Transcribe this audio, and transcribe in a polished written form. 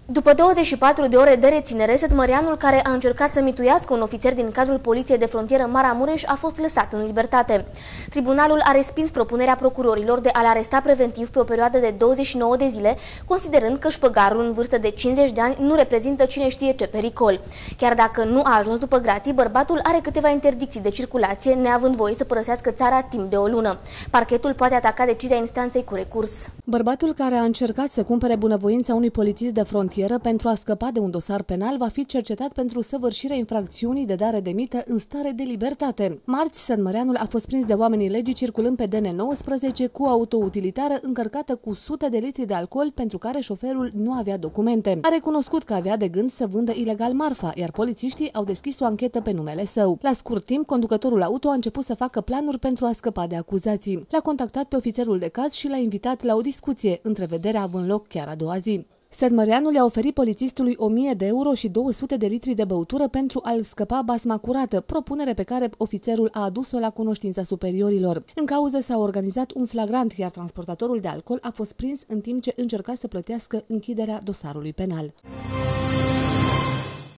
După 24 de ore de reținere, sătmăreanul care a încercat să mituiască un ofițer din cadrul Poliției de Frontieră Maramureș a fost lăsat în libertate. Tribunalul a respins propunerea procurorilor de a-l aresta preventiv pe o perioadă de 29 de zile, considerând că șpăgarul în vârstă de 50 de ani nu reprezintă cine știe ce pericol. Chiar dacă nu a ajuns după gratii, bărbatul are câteva interdicții de circulație, neavând voie să părăsească țara timp de o lună. Parchetul poate ataca decizia instanței cu recurs. Bărbatul care a încercat să cumpere bunăvoința unui polițist de frontieră pentru a scăpa de un dosar penal va fi cercetat pentru săvârșirea infracțiunii de dare de mită în stare de libertate. Marți, sătmăreanul a fost prins de oamenii legii circulând pe DN19 cu o autoutilitară încărcată cu sute de litri de alcool pentru care șoferul nu avea documente. A recunoscut că avea de gând să vândă ilegal marfa, iar polițiștii au deschis o anchetă pe numele său. La scurt timp, conducătorul auto a început să facă planuri pentru a scăpa de acuzații. L-a contactat pe ofițerul de caz și l-a invitat la o discuție, întrevederea având loc chiar a doua zi. Sătmăreanul i-a oferit polițistului 1000 de euro și 200 de litri de băutură pentru a-l scăpa basma curată, propunere pe care ofițerul a adus-o la cunoștința superiorilor. În cauză s-a organizat un flagrant, iar transportatorul de alcool a fost prins în timp ce încerca să plătească închiderea dosarului penal.